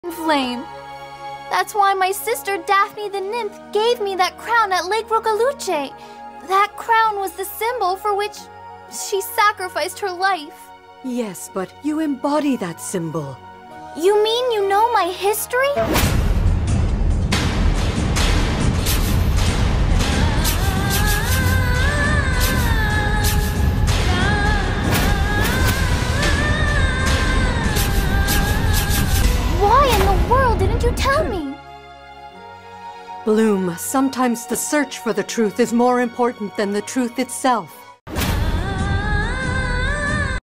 flame. That's why my sister Daphne the nymph gave me that crown at Lake Rocaluce. That crown was the symbol for which she sacrificed her life. Yes, but you embody that symbol. You mean you know my history? Why in the world didn't you tell me? Bloom, sometimes the search for the truth is more important than the truth itself.